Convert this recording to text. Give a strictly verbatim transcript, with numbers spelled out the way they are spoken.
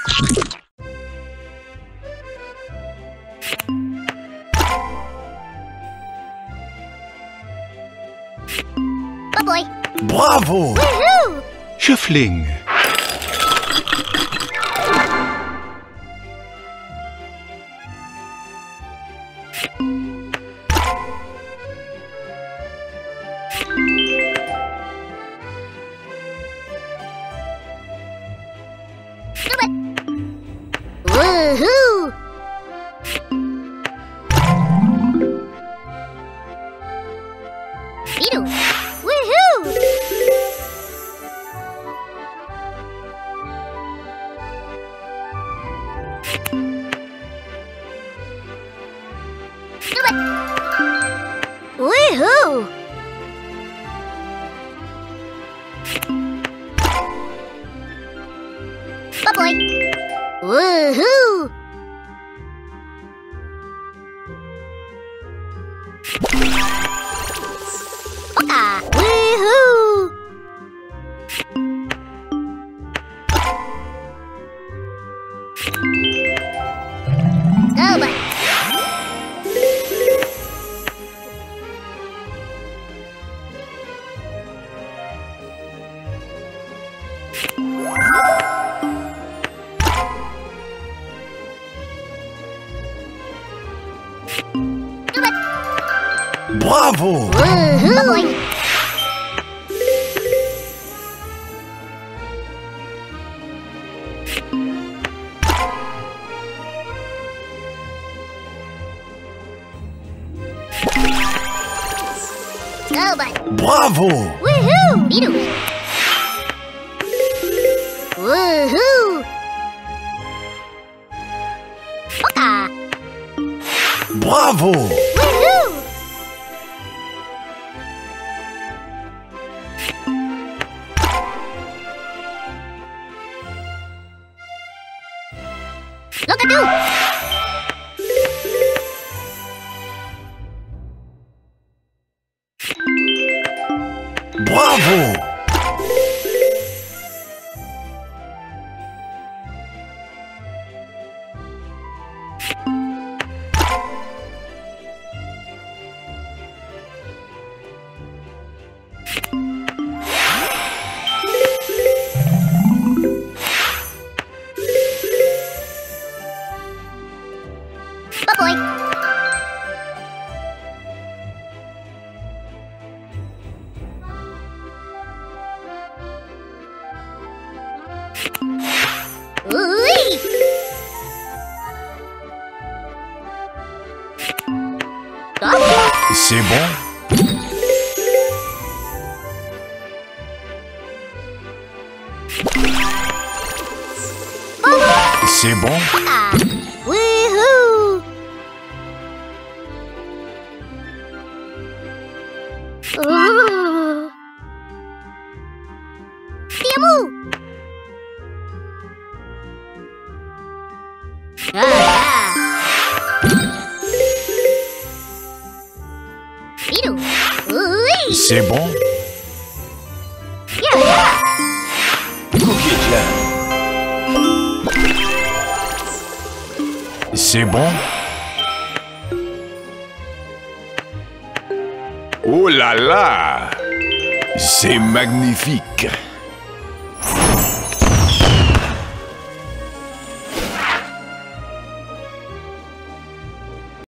Oh boy. Bravo! Woohoo! Schöffling. Woohoo! Beetle. Woohoo! Woohoo! Oh boy! Woohoo! Oka! Woohoo! Go, bud! Bravo! Woohoo! Oh boy! Go, bud! Bravo! Woohoo! Beetle! Woohoo! Oka! Bravo! Woohoo! Look at you! Bravo! Oh boy! Ooh-wee! Oh. C'est bon? C'est bon? Ah. Woohoo! Ooh. Tiamu! Ah. Beetle. Ooh-wee. C'est bon? Yeah, yeah. Cookie Jam. C'est bon? Oh là là! C'est magnifique!